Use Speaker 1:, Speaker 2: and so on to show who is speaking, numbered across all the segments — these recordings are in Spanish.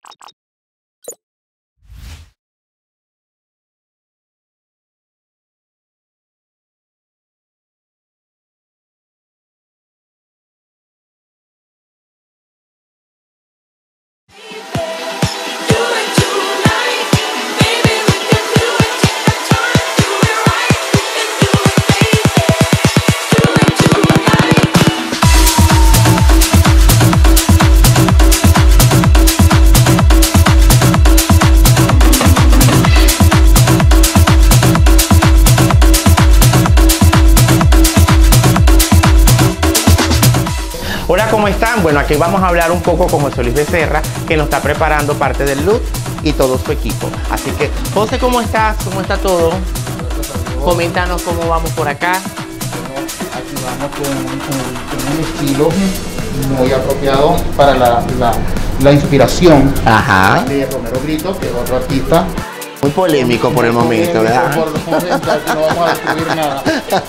Speaker 1: Hola, ¿cómo están? Bueno, aquí vamos a hablar un poco con José Luis Becerra, que nos está preparando parte del look y todo su equipo. Así que, José, ¿cómo estás? ¿Cómo está todo? Coméntanos cómo vamos por acá.
Speaker 2: Aquí vamos con un estilo muy apropiado para la inspiración de Romero Brito, que es otro artista.
Speaker 1: Muy polémico por el momento, ¿verdad?
Speaker 2: Por el momento, aquí no vamos a descubrir nada. Pero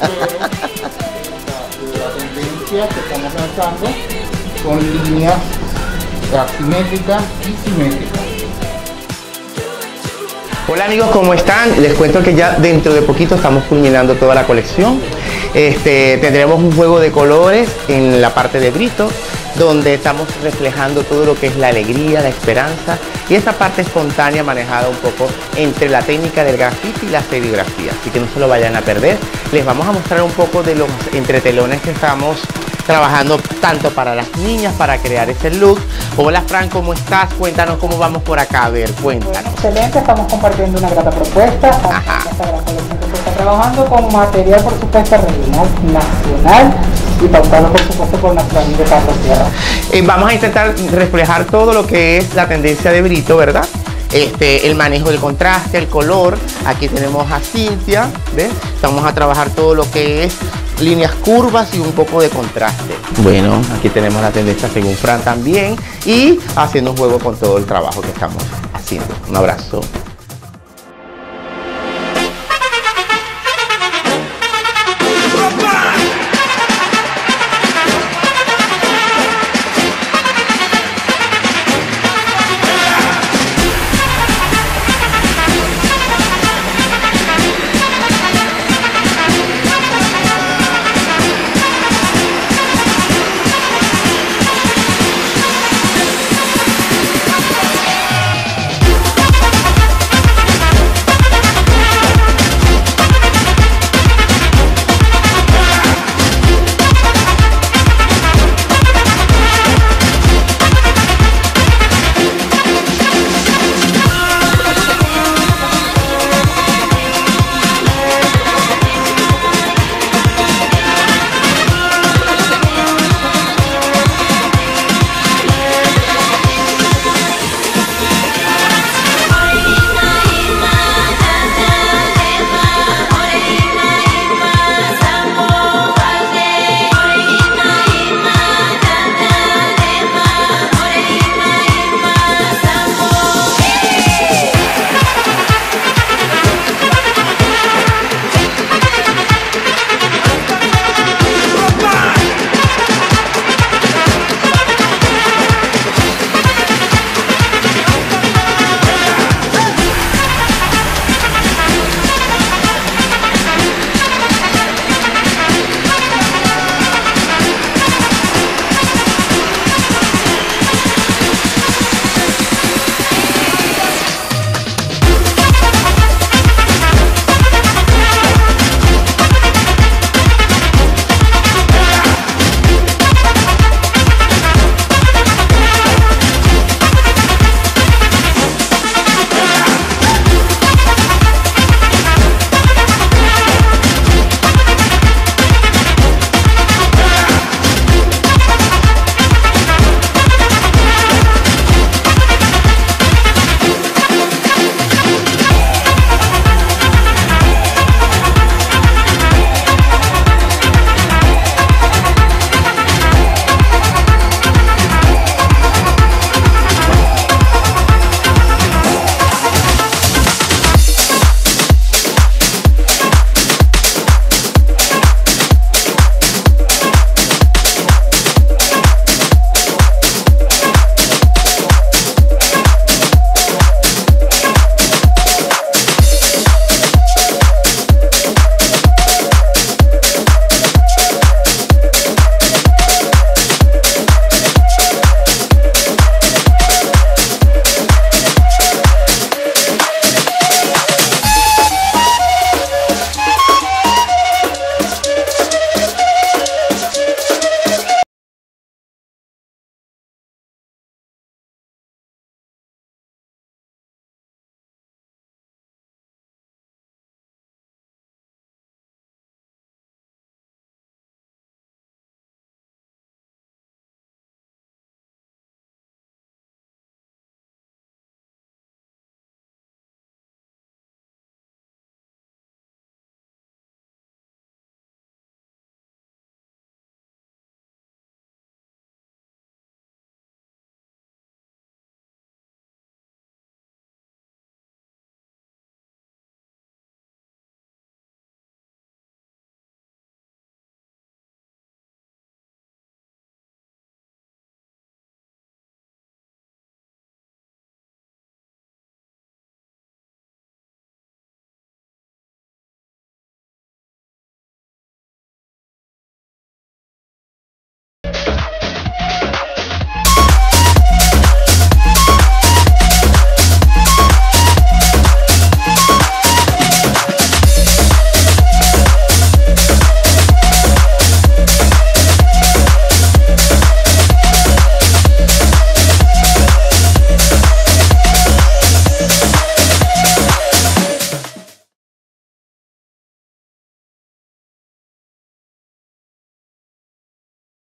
Speaker 2: la tendencia que estamos lanzando son líneas asimétricas y simétricas.
Speaker 1: Hola amigos, ¿cómo están? Les cuento que ya dentro de poquito estamos culminando toda la colección. Tendremos un juego de colores en la parte de Brito, donde estamos reflejando todo lo que es la alegría, la esperanza y esa parte espontánea manejada un poco entre la técnica del grafiti y la serigrafía. Así que no se lo vayan a perder. Les vamos a mostrar un poco de los entretelones que estamos trabajando tanto para las niñas para crear ese look. Hola Fran, ¿cómo estás? Cuéntanos cómo vamos por acá. A ver, cuéntanos.
Speaker 3: Excelente, estamos compartiendo una grata propuesta. Esta gran colección que se está trabajando con material, por supuesto, regional, nacional y pautado, por supuesto, por nuestro amigo Carlos Sierra.
Speaker 1: Vamos a intentar reflejar todo lo que es la tendencia de Brito, ¿verdad? El manejo del contraste, el color. Aquí tenemos a Cintia, ¿ves? Vamos a trabajar todo lo que es líneas curvas y un poco de contraste. Bueno, aquí tenemos la tendencia según Fran también y haciendo un juego con todo el trabajo que estamos haciendo. Un abrazo.